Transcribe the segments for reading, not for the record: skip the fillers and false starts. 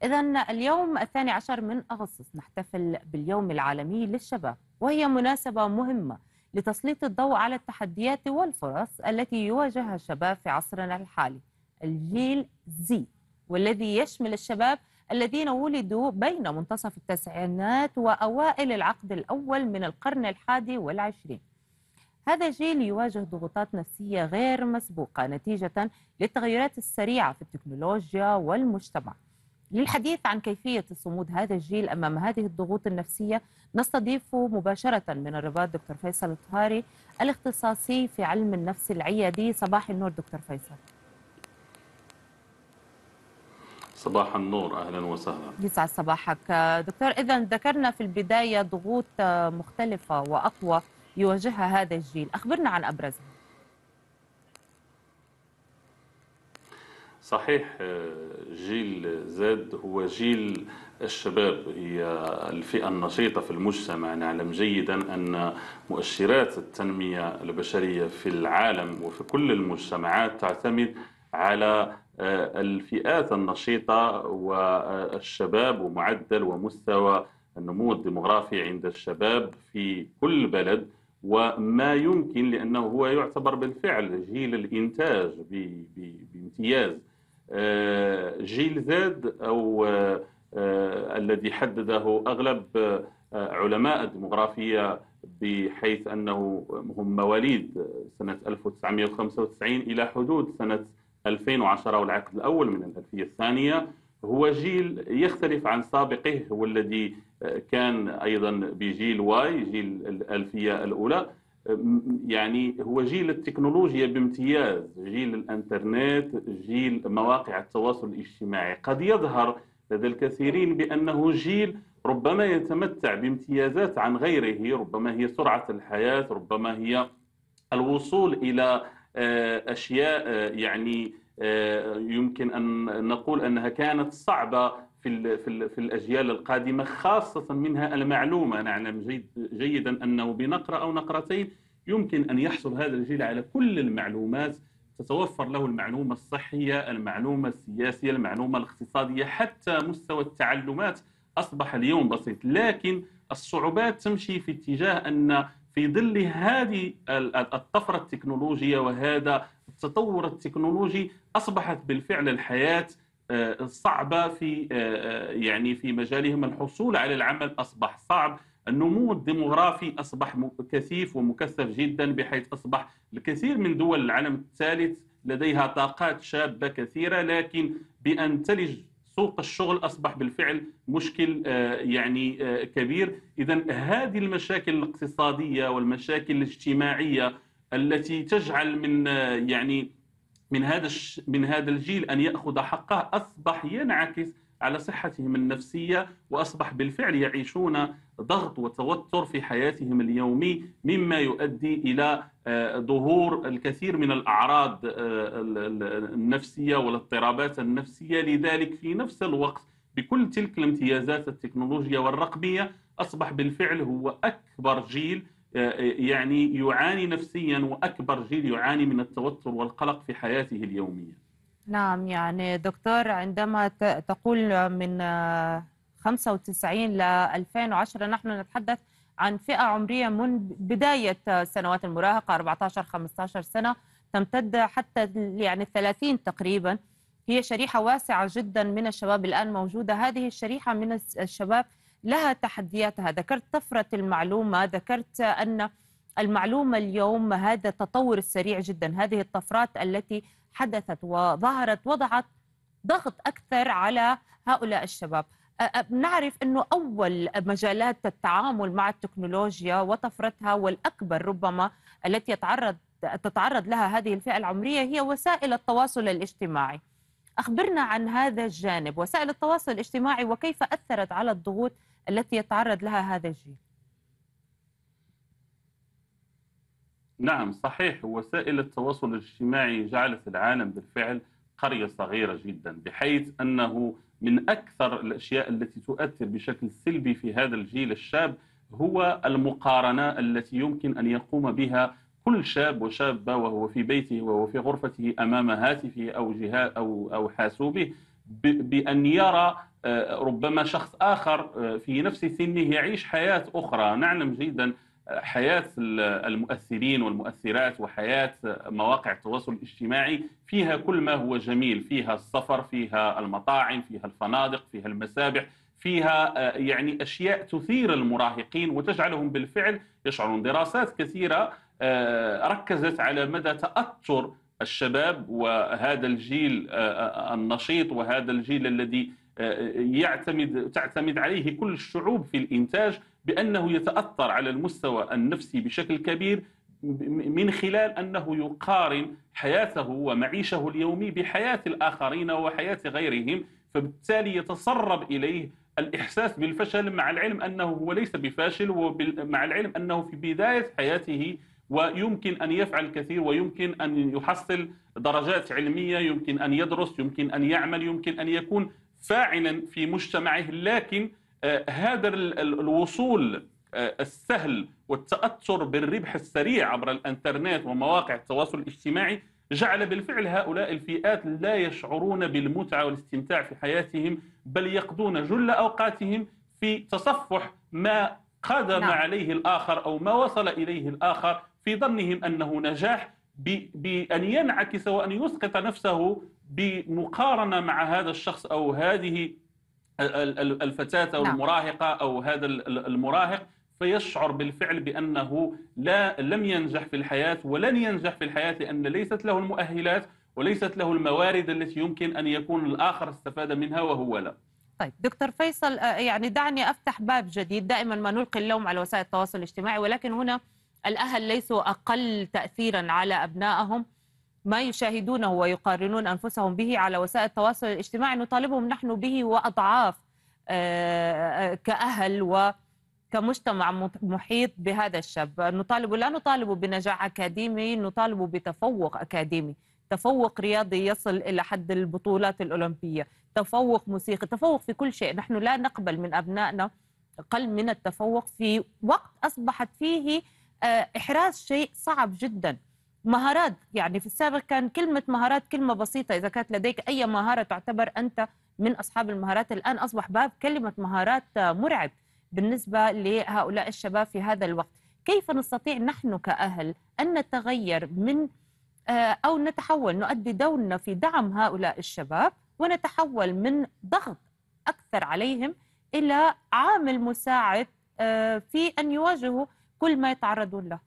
إذا اليوم 12 من أغسطس نحتفل باليوم العالمي للشباب، وهي مناسبة مهمة لتسليط الضوء على التحديات والفرص التي يواجهها الشباب في عصرنا الحالي. الجيل زي، والذي يشمل الشباب الذين ولدوا بين منتصف التسعينات وأوائل العقد الأول من القرن ال21. هذا الجيل يواجه ضغوطات نفسية غير مسبوقة نتيجة للتغيرات السريعة في التكنولوجيا والمجتمع. للحديث عن كيفية صمود هذا الجيل أمام هذه الضغوط النفسية نستضيف مباشرة من الرباط دكتور فيصل الطهاري، الاختصاصي في علم النفس العيادي. صباح النور دكتور فيصل. صباح النور، أهلا وسهلا. يسعد صباحك دكتور. إذا ذكرنا في البداية ضغوط مختلفة وأقوى يواجهها هذا الجيل، أخبرنا عن أبرزها. صحيح، جيل زد هو جيل الشباب، هي الفئة النشيطة في المجتمع. نعلم جيدا أن مؤشرات التنمية البشرية في العالم وفي كل المجتمعات تعتمد على الفئات النشيطة والشباب، ومعدل ومستوى النمو الديمغرافي عند الشباب في كل بلد. وما يمكن، لأنه هو يعتبر بالفعل جيل الإنتاج بامتياز. جيل زد أو الذي حدده أغلب علماء الديمغرافية، بحيث أنه هم مواليد سنة 1995 إلى حدود سنة 2010 والعقد الأول من الألفية الثانية، هو جيل يختلف عن سابقه، هو الذي كان أيضا بجيل واي، جيل الألفية الأولى. يعني هو جيل التكنولوجيا بامتياز، جيل الانترنت، جيل مواقع التواصل الاجتماعي. قد يظهر لدى الكثيرين بأنه جيل ربما يتمتع بامتيازات عن غيره، ربما هي سرعة الحياة، ربما هي الوصول إلى أشياء يعني يمكن أن نقول أنها كانت صعبة في الأجيال القادمة، خاصة منها المعلومة. نعلم جيدا أنه بنقرة أو نقرتين يمكن أن يحصل هذا الجيل على كل المعلومات، تتوفر له المعلومة الصحية، المعلومة السياسية، المعلومة الاقتصادية، حتى مستوى التعلمات أصبح اليوم بسيط. لكن الصعوبات تمشي في اتجاه أن في ظل هذه الطفرة التكنولوجية وهذا التطور التكنولوجي أصبحت بالفعل الحياة صعبة في يعني في مجالهم. الحصول على العمل أصبح صعب، النمو الديمغرافي أصبح كثيف ومكثف جدا، بحيث أصبح الكثير من دول العالم الثالث لديها طاقات شابة كثيرة، لكن بأن تلج سوق الشغل أصبح بالفعل مشكل يعني كبير. إذن هذه المشاكل الاقتصادية والمشاكل الاجتماعية التي تجعل من يعني من هذا الجيل أن يأخذ حقه أصبح ينعكس على صحتهم النفسية، وأصبح بالفعل يعيشون ضغط وتوتر في حياتهم اليومي، مما يؤدي إلى ظهور الكثير من الأعراض النفسية والاضطرابات النفسية. لذلك في نفس الوقت بكل تلك الامتيازات التكنولوجيا والرقمية أصبح بالفعل هو أكبر جيل يعني يعاني نفسيا، وأكبر جيل يعاني من التوتر والقلق في حياته اليومية. نعم، يعني دكتور عندما تقول من 95 ل 2010 نحن نتحدث عن فئة عمرية من بداية سنوات المراهقة 14-15 سنة تمتد حتى يعني 30 تقريبا. هي شريحة واسعة جدا من الشباب الآن موجودة. هذه الشريحة من الشباب لها تحدياتها. ذكرت طفرة المعلومة، ذكرت أن المعلومة اليوم هذا التطور السريع جدا، هذه الطفرات التي حدثت وظهرت وضعت ضغط أكثر على هؤلاء الشباب. نعرف أنه أول مجالات التعامل مع التكنولوجيا وطفرتها والأكبر ربما التي تتعرض لها هذه الفئة العمرية هي وسائل التواصل الاجتماعي. أخبرنا عن هذا الجانب، وسائل التواصل الاجتماعي، وكيف أثرت على الضغوط التي يتعرض لها هذا الجيل. نعم صحيح، وسائل التواصل الاجتماعي جعلت العالم بالفعل قرية صغيرة جدا، بحيث أنه من أكثر الأشياء التي تؤثر بشكل سلبي في هذا الجيل الشاب هو المقارنة التي يمكن أن يقوم بها كل شاب وشابة وهو في بيته وهو في غرفته أمام هاتفه أو جهاز أو حاسوبه، بأن يرى ربما شخص آخر في نفس سنه يعيش حياة أخرى. نعلم جيدا حياة المؤثرين والمؤثرات وحياة مواقع التواصل الاجتماعي فيها كل ما هو جميل، فيها السفر، فيها المطاعم، فيها الفنادق، فيها المسابح، فيها يعني أشياء تثير المراهقين وتجعلهم بالفعل يشعرون. دراسات كثيرة ركزت على مدى تأثر الشباب وهذا الجيل النشيط وهذا الجيل الذي تعتمد عليه كل الشعوب في الإنتاج، بأنه يتأثر على المستوى النفسي بشكل كبير من خلال أنه يقارن حياته ومعيشه اليومي بحياة الآخرين وحياة غيرهم، فبالتالي يتسرب إليه الإحساس بالفشل، مع العلم أنه هو ليس بفاشل، ومع العلم أنه في بداية حياته ويمكن أن يفعل كثير، ويمكن أن يحصل درجات علمية، يمكن أن يدرس، يمكن أن يعمل، يمكن أن يكون فاعلا في مجتمعه. لكن هذا الوصول السهل والتأثر بالربح السريع عبر الإنترنت ومواقع التواصل الاجتماعي جعل بالفعل هؤلاء الفئات لا يشعرون بالمتعة والاستمتاع في حياتهم، بل يقضون جل أوقاتهم في تصفح ما قدم عليه الآخر أو ما وصل إليه الآخر، في ظنهم أنه نجاح، بأن ينعكس وأن يسقط نفسه بمقارنة مع هذا الشخص أو هذه الفتاة أو المراهقة أو هذا المراهق، فيشعر بالفعل بأنه لم ينجح في الحياة ولن ينجح في الحياة، لأن ليست له المؤهلات وليست له الموارد التي يمكن أن يكون الآخر استفاد منها وهو لا. طيب دكتور فيصل، يعني دعني أفتح باب جديد. دائما ما نلقي اللوم على وسائل التواصل الاجتماعي، ولكن هنا الأهل ليسوا أقل تأثيرا على أبنائهم. ما يشاهدونه ويقارنون أنفسهم به على وسائل التواصل الاجتماعي نطالبهم نحن به وأضعاف كأهل وكمجتمع محيط بهذا الشاب. لا نطالب بنجاح أكاديمي، نطالب بتفوق أكاديمي، تفوق رياضي يصل إلى حد البطولات الأولمبية، تفوق موسيقي، تفوق في كل شيء. نحن لا نقبل من أبنائنا أقل من التفوق في وقت أصبحت فيه إحراز شيء صعب جدا. مهارات، يعني في السابق كان كلمة مهارات كلمة بسيطة، إذا كانت لديك أي مهارة تعتبر أنت من أصحاب المهارات. الآن أصبح باب كلمة مهارات مرعب بالنسبة لهؤلاء الشباب في هذا الوقت. كيف نستطيع نحن كأهل أن نتغير من أو نتحول، نؤدي دورنا في دعم هؤلاء الشباب ونتحول من ضغط أكثر عليهم إلى عامل مساعد في أن يواجهوا كل ما يتعرضون له؟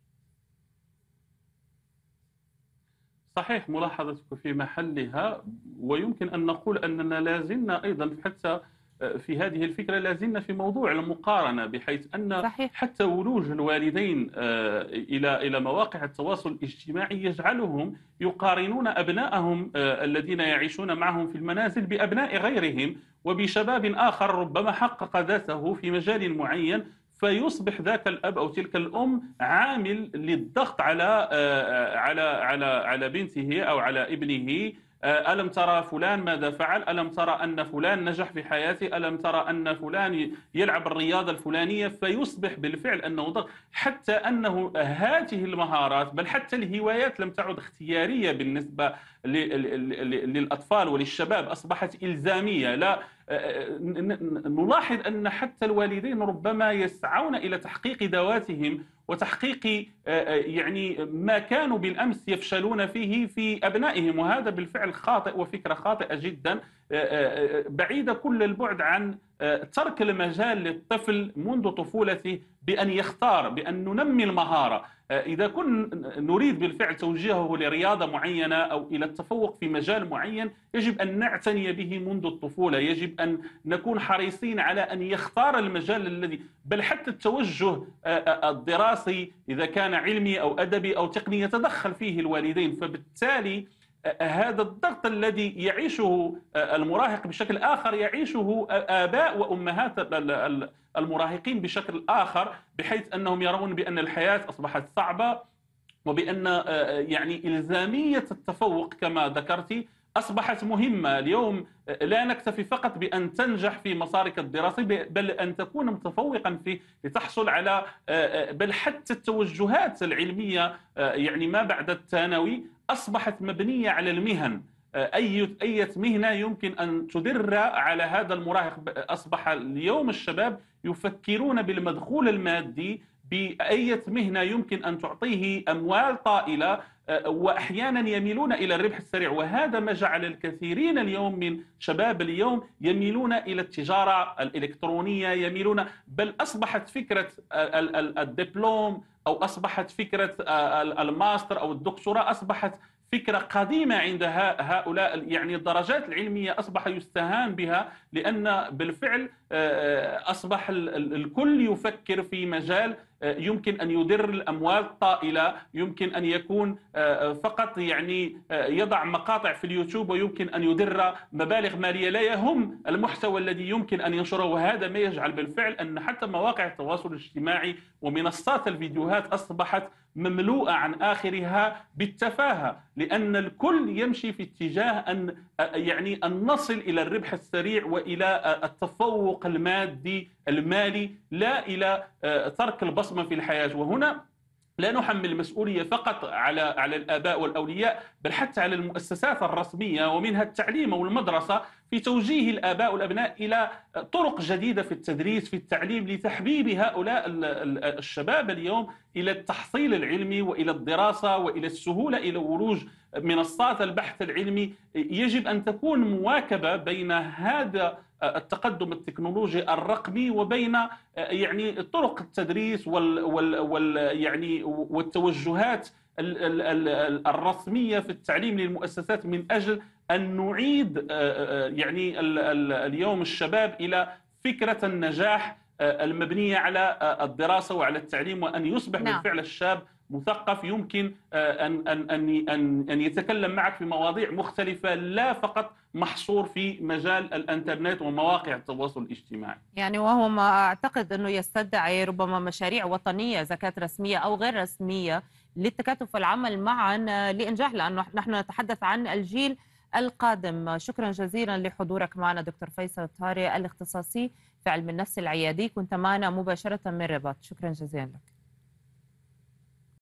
صحيح، ملاحظتك في محلها، ويمكن أن نقول أننا لازلنا أيضا حتى في هذه الفكرة لازلنا في موضوع المقارنة، بحيث أن صحيح. حتى ولوج الوالدين إلى مواقع التواصل الاجتماعي يجعلهم يقارنون أبنائهم الذين يعيشون معهم في المنازل بأبناء غيرهم وبشباب آخر ربما حقق ذاته في مجال معين، فيصبح ذاك الأب أو تلك الأم عامل للضغط على بنته أو على ابنه. ألم ترى فلان ماذا فعل؟ ألم ترى أن فلان نجح في حياته؟ ألم ترى أن فلان يلعب الرياضة الفلانية؟ فيصبح بالفعل أنه ضغط، حتى أنه هذه المهارات بل حتى الهوايات لم تعد اختيارية بالنسبة للأطفال وللشباب، أصبحت إلزامية. لا نلاحظ أن حتى الوالدين ربما يسعون إلى تحقيق ذواتهم وتحقيق يعني ما كانوا بالأمس يفشلون فيه في أبنائهم، وهذا بالفعل خاطئ وفكرة خاطئة جدا، بعيدة كل البعد عن ترك المجال للطفل منذ طفولته بأن يختار، بأن ننمي المهارة. إذا كنا نريد بالفعل توجيهه لرياضة معينة أو إلى التفوق في مجال معين، يجب أن نعتني به منذ الطفولة، يجب أن نكون حريصين على أن يختار المجال الذي، بل حتى التوجه الدراسي إذا كان علمي أو أدبي أو تقني يتدخل فيه الوالدين. فبالتالي هذا الضغط الذي يعيشه المراهق بشكل آخر يعيشه آباء وأمهات المراهقين بشكل آخر، بحيث أنهم يرون بأن الحياة أصبحت صعبة، وبأن يعني إلزامية التفوق كما ذكرتي أصبحت مهمة. اليوم لا نكتفي فقط بأن تنجح في مسارك الدراسي، بل أن تكون متفوقا فيه لتحصل على بل حتى التوجهات العلمية يعني ما بعد الثانوي أصبحت مبنية على المهن. أي مهنة يمكن أن تدر على هذا المراهق. أصبح اليوم الشباب يفكرون بالمدخول المادي، بأية مهنة يمكن أن تعطيه أموال طائلة، وأحيانا يميلون إلى الربح السريع. وهذا ما جعل الكثيرين اليوم من شباب اليوم يميلون إلى التجارة الإلكترونية، يميلون، بل أصبحت فكرة الدبلوم أو أصبحت فكرة الماستر أو الدكتوراه أصبحت فكرة قديمة عند هؤلاء. يعني الدرجات العلمية أصبح يستهان بها، لأن بالفعل أصبح الكل يفكر في مجال يمكن أن يدر الأموال الطائلة، يمكن أن يكون فقط يعني يضع مقاطع في اليوتيوب ويمكن أن يدر مبالغ مالية، لا يهم المحتوى الذي يمكن أن ينشره. وهذا ما يجعل بالفعل أن حتى مواقع التواصل الاجتماعي ومنصات الفيديوهات أصبحت مملوءة عن آخرها بالتفاهة، لأن الكل يمشي في اتجاه أن نصل إلى الربح السريع وإلى التفوق المادي المالي، لا إلى ترك البصمة في الحياة. وهنا لا نحمل المسؤولية فقط على الآباء والأولياء، بل حتى على المؤسسات الرسمية ومنها التعليم والمدرسة، في توجيه الآباء والأبناء إلى طرق جديدة في التدريس في التعليم، لتحبيب هؤلاء الشباب اليوم إلى التحصيل العلمي وإلى الدراسة وإلى السهولة إلى ولوج منصات البحث العلمي. يجب أن تكون مواكبة بين هذا التقدم التكنولوجي الرقمي وبين يعني طرق التدريس والتوجهات الرسمية في التعليم للمؤسسات، من أجل أن نعيد يعني اليوم الشباب إلي فكرة النجاح المبنية على الدراسة وعلى التعليم، وأن يصبح بالفعل الشاب مثقف يمكن أن يتكلم معك في مواضيع مختلفة، لا فقط محصور في مجال الانترنت ومواقع التواصل الاجتماعي. يعني وهو ما أعتقد أنه يستدعي ربما مشاريع وطنية، زكاة رسمية أو غير رسمية، للتكاتف والعمل معا لإنجاح، لأنه نحن نتحدث عن الجيل القادم. شكرا جزيلا لحضورك معنا دكتور فيصل الطاري، الاختصاصي في علم النفس العيادي، كنت معنا مباشرة من الرباط. شكرا جزيلا لك.